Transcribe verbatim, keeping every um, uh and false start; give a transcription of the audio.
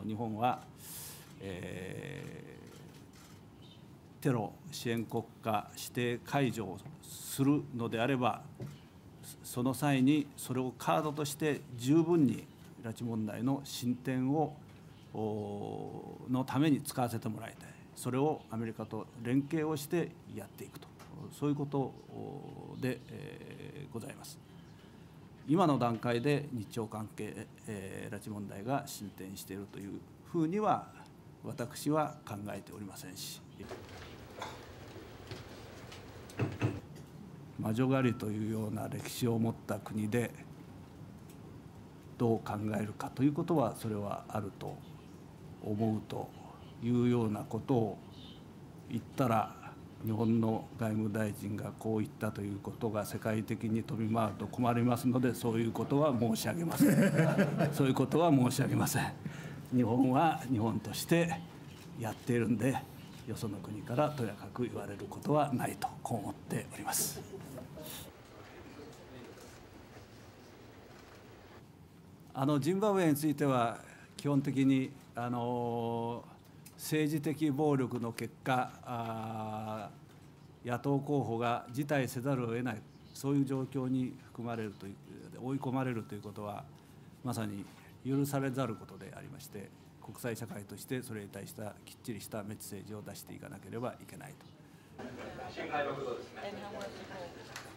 日本は、えー、テロ支援国家指定解除をするのであれば、その際にそれをカードとして十分に拉致問題の進展をのために使わせてもらいたい、それをアメリカと連携をしてやっていくと、そういうことで、えー、ございます。今の段階で日朝関係、えー、拉致問題が進展しているというふうには私は考えておりませんし、魔女狩りというような歴史を持った国でどう考えるかということは、それはあると思うというようなことを言ったら、日本の外務大臣がこう言ったということが世界的に飛び回ると困りますので、そういうことは申し上げません。そういうことは申し上げません。日本は日本としてやっているんで、よその国からとやかく言われることはないと、こう思っております。あのジンバブエについては、基本的にあの政治的暴力の結果、野党候補が辞退せざるを得ない、そういう状況に含まれるという、追い込まれるということは、まさに許されざることでありまして、国際社会としてそれに対したきっちりしたメッセージを出していかなければいけないと。